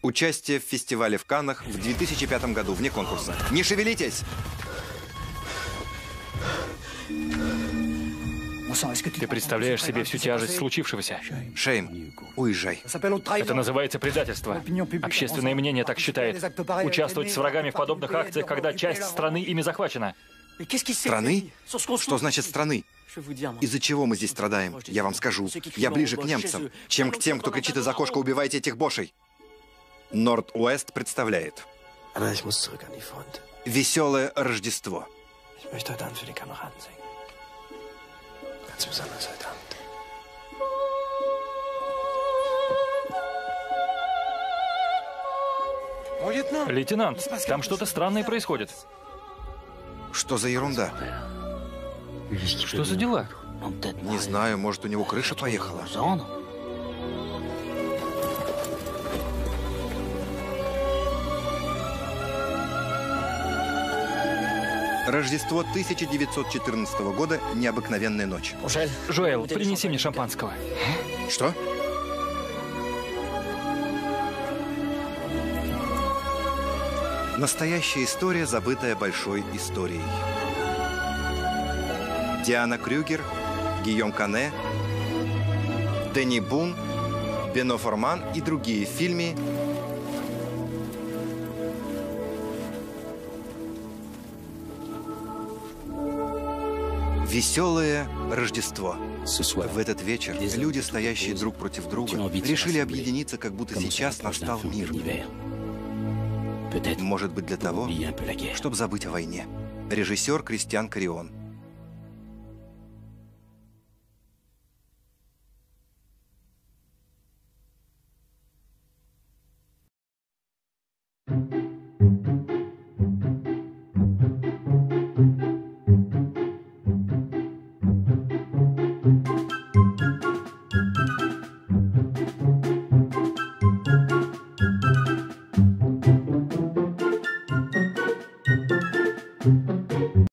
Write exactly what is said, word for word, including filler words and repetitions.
Участие в фестивале в Каннах в две тысячи пятом году, вне конкурса. Не шевелитесь! Ты представляешь себе всю тяжесть случившегося? Шейм, уезжай. Это называется предательство. Общественное мнение так считает. Участвовать с врагами в подобных акциях, когда часть страны ими захвачена. Страны? Что значит страны? Из-за чего мы здесь страдаем? Я вам скажу. Я ближе к немцам, чем к тем, кто кричит из окошка «Убивайте этих бошей». Норд-Уэст представляет «Веселое Рождество». Лейтенант, там что-то странное происходит. Что за ерунда? Что за дела? Не знаю, может, у него крыша поехала. Рождество тысяча девятьсот четырнадцатого года. Необыкновенная ночь. Жоэл, принеси мне шампанского. Что? Настоящая история, забытая большой историей. Диана Крюгер, Гийом Кане, Дени Бун, Бено Форман и другие в фильме «Веселое Рождество». В этот вечер люди, стоящие друг против друга, решили объединиться, как будто сейчас настал мир. Может быть, для того, чтобы забыть о войне. Режиссер Кристиан Корион.